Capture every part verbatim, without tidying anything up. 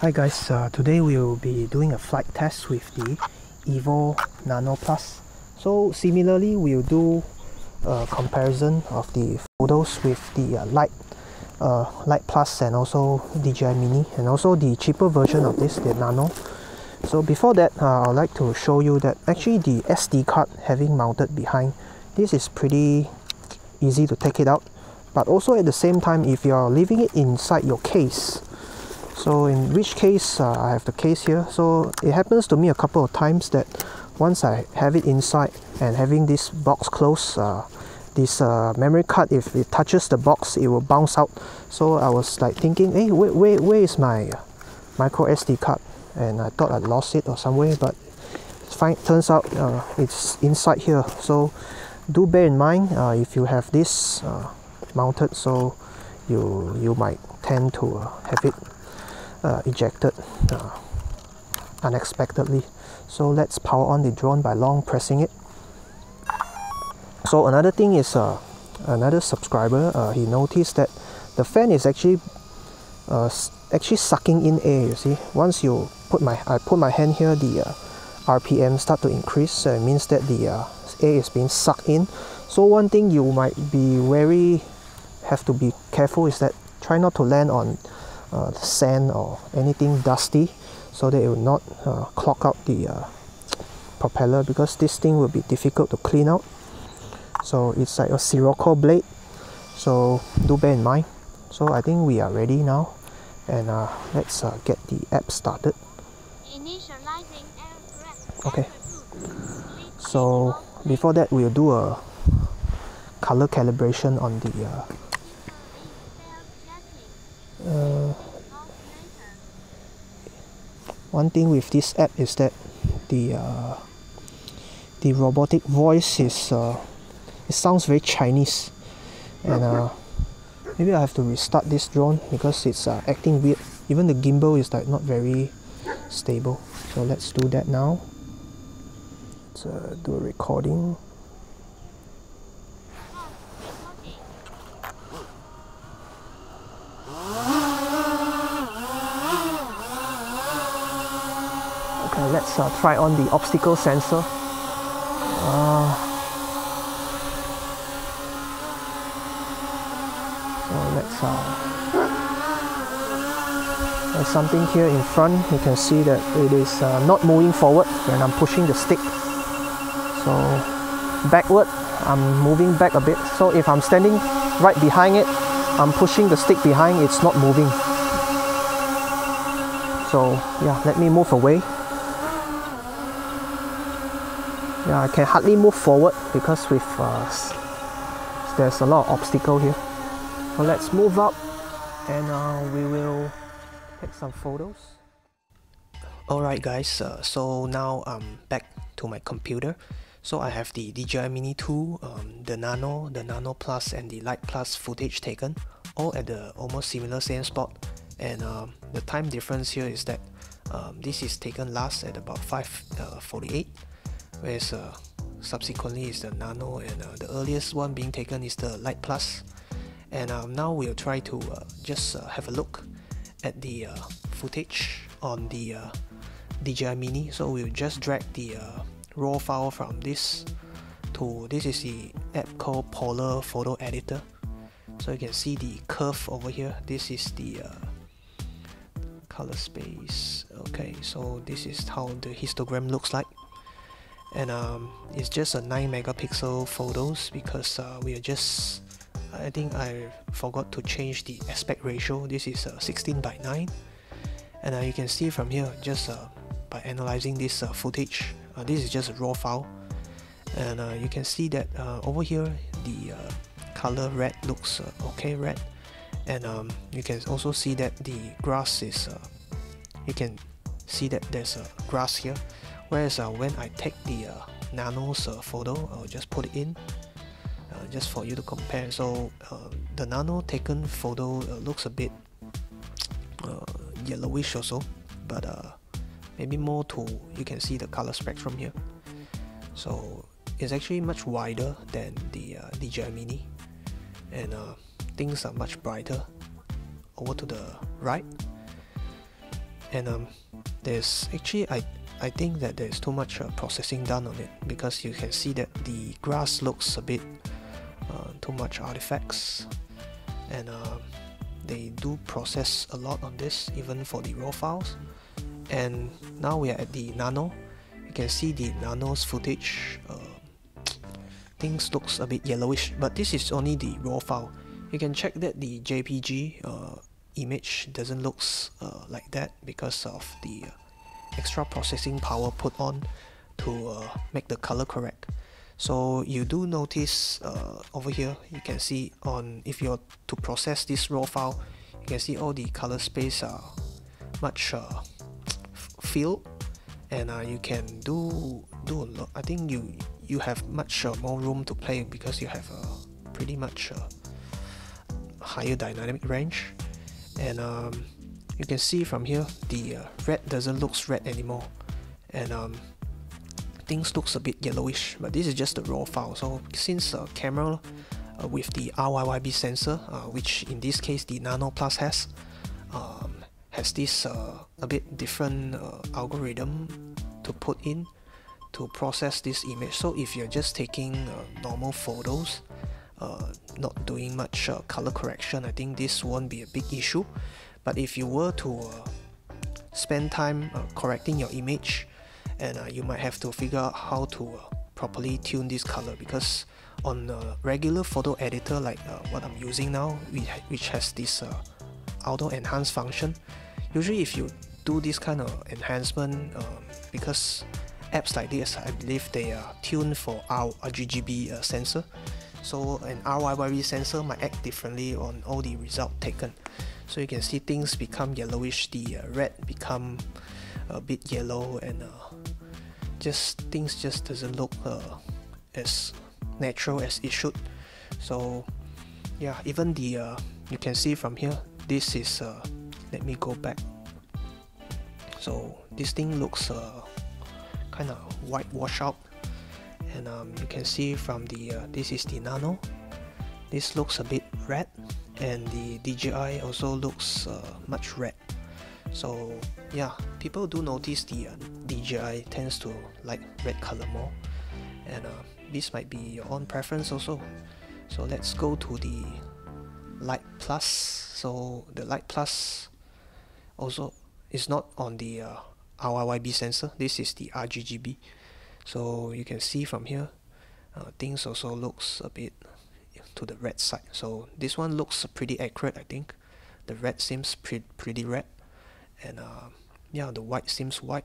Hi guys, uh, today we will be doing a flight test with the Evo Nano Plus. So similarly, we'll do a comparison of the photos with the uh, Lite, uh, Lite Plus and also Dji Mini, and also the cheaper version of this, the Nano. So before that, uh, I'd like to show you that actually the S D card having mounted behind, this is pretty easy to take it out. But also at the same time, if you're leaving it inside your case, so in which case uh, I have the case here, so it happens to me a couple of times that once I have it inside and having this box closed, uh, this uh, memory card, if it touches the box, it will bounce out. So I was like thinking, hey, where, where, where is my micro S D card? And I thought I lost it or somewhere, but fine, turns out uh, it's inside here. So do bear in mind uh, if you have this uh, mounted, so you you might tend to uh, have it Uh, ejected uh, unexpectedly. So let's power on the drone by long pressing it. So another thing is uh, another subscriber, uh, he noticed that the fan is actually uh, actually sucking in air. You see, once you put my I put my hand here, the uh, R P M start to increase. Uh, it means that the uh, air is being sucked in. So one thing you might be very have to be careful is that try not to land on Uh, sand or anything dusty, so that it will not uh, clog out the uh, propeller, because this thing will be difficult to clean out. So it's like a Sirocco blade, so do bear in mind. So I think we are ready now, and uh, let's uh, get the app started. Okay, so before that we'll do a color calibration on the uh, Uh, one thing with this app is that the uh, the robotic voice is uh, it sounds very Chinese, and uh, maybe I have to restart this drone because it's uh, acting weird. Even the gimbal is like not very stable. So let's do that now. Let's uh, do a recording. Okay, let's uh, try on the obstacle sensor. Uh, so let's uh, there's something here in front. You can see that it is uh, not moving forward when I'm pushing the stick. So backward, I'm moving back a bit. So if I'm standing right behind it, I'm pushing the stick behind, it's not moving. So yeah, let me move away. Yeah, I can hardly move forward because with uh, there's a lot of obstacle here. So let's move up, and uh, we will take some photos. Alright guys, uh, so now I'm back to my computer. So I have the Dji Mini two, um, the Nano, the Nano Plus and the Lite Plus footage taken, all at the almost similar same spot. And um, the time difference here is that um, this is taken last at about five forty-eight. Whereas uh, subsequently is the Nano, and uh, the earliest one being taken is the Lite Plus. And um, now we'll try to uh, just uh, have a look at the uh, footage on the uh, Dji Mini. So we'll just drag the uh, raw file from this to this is the app called Polar Photo Editor. So you can see the curve over here. This is the uh, color space. Okay, so this is how the histogram looks like. And um, it's just a nine megapixel photos because uh, we are just, I think I forgot to change the aspect ratio. This is uh, sixteen by nine, and uh, you can see from here, just uh, by analyzing this uh, footage, uh, this is just a raw file, and uh, you can see that uh, over here the uh, color red looks uh, okay red, and um, you can also see that the grass is uh, you can see that there's a grass here. Whereas uh, when I take the uh, Nano's uh, photo, I'll just put it in uh, just for you to compare. So uh, the Nano taken photo uh, looks a bit uh, yellowish also, but uh, maybe more to, you can see the color spectrum here. So it's actually much wider than the uh, Dji Mini, and uh, things are much brighter over to the right. and um, there's actually I I think that there's too much uh, processing done on it, because you can see that the grass looks a bit uh, too much artifacts, and uh, they do process a lot on this, even for the raw files. And now we are at the Nano. You can see the Nano's footage. Uh, things looks a bit yellowish, but this is only the raw file. You can check that the J P G uh, image doesn't looks uh, like that because of the uh, extra processing power put on to uh, make the color correct. So you do notice uh, over here, you can see on, if you're to process this raw file, you can see all the color space are much uh, filled, and uh, you can do do a lot. I think you you have much uh, more room to play because you have a uh, pretty much uh, higher dynamic range. And um, you can see from here the uh, red doesn't looks red anymore, and um, things looks a bit yellowish, but this is just the raw file. So since uh, camera uh, with the R Y Y B sensor, uh, which in this case the Nano Plus has, um, has this uh, a bit different uh, algorithm to put in to process this image. So if you're just taking uh, normal photos, uh, not doing much uh, color correction, I think this won't be a big issue. But if you were to uh, spend time uh, correcting your image, and uh, you might have to figure out how to uh, properly tune this color, because on a regular photo editor like uh, what I'm using now, which has this uh, auto enhance function, usually if you do this kind of enhancement, um, because apps like this, I believe they are tuned for our R G G B uh, sensor, so an R Y Y B sensor might act differently on all the result taken. So you can see things become yellowish, the uh, red become a bit yellow, and uh, just things just doesn't look uh, as natural as it should. So yeah, even the uh, you can see from here, this is uh, let me go back. So this thing looks uh, kind of white wash out, and um, you can see from the uh, this is the Nano, this looks a bit red, and the D J I also looks uh, much red. So yeah, people do notice the uh, D J I tends to like red color more, and uh, this might be your own preference also. So let's go to the Lite Plus. So the Lite Plus also is not on the uh, R Y Y B sensor. This is the R G G B. So you can see from here, uh, things also looks a bit to the red side. So this one looks pretty accurate, I think. The red seems pre pretty red, and uh, yeah, the white seems white.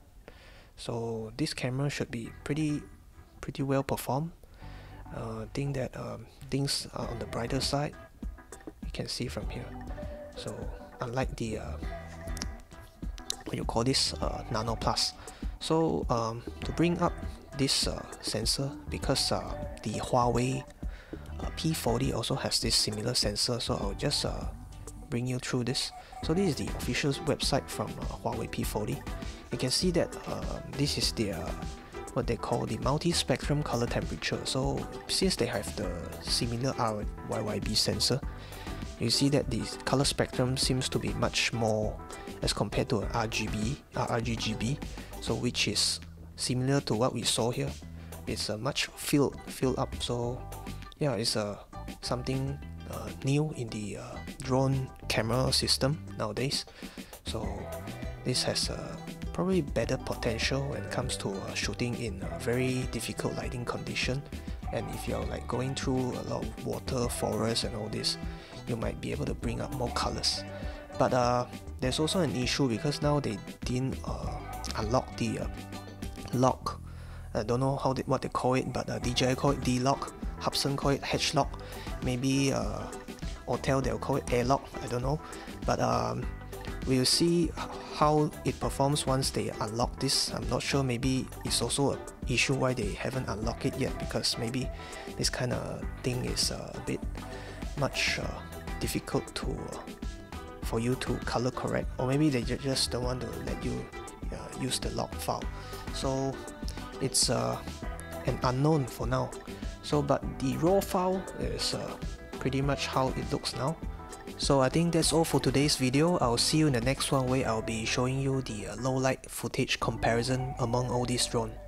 So this camera should be pretty pretty well performed. Uh, I think that um, things are on the brighter side, you can see from here. So unlike the uh, what you call this uh, Nano Plus. So um, to bring up this uh, sensor, because uh, the Huawei uh, P forty also has this similar sensor, so I'll just uh, bring you through this. So this is the official website from uh, Huawei P forty. You can see that uh, this is their what they call the multi-spectrum color temperature. So since they have the similar R Y Y B sensor, you see that the color spectrum seems to be much more as compared to an R G B, uh, R G G B, so which is similar to what we saw here. It's a uh, much filled filled up. So yeah, it's a uh, something uh, new in the uh, drone camera system nowadays. So this has a uh, probably better potential when it comes to uh, shooting in a very difficult lighting condition. And if you're like going through a lot of water, forest and all this, you might be able to bring up more colors. But uh, there's also an issue because now they didn't uh, unlock the uh, lock. I don't know how they, what they call it, but uh, D J I call it D-lock, Hubsan call it H-lock, maybe uh, Autel they'll call it air-lock, I don't know. But um, we'll see how it performs once they unlock this. I'm not sure, maybe it's also an issue why they haven't unlocked it yet, because maybe this kind of thing is uh, a bit much uh, difficult to uh, for you to color correct, or maybe they just don't want to let you uh, use the log file. So it's uh, an unknown for now. So but the raw file is uh, pretty much how it looks now. So I think that's all for today's video. I'll see you in the next one where I'll be showing you the uh, low light footage comparison among all these drones.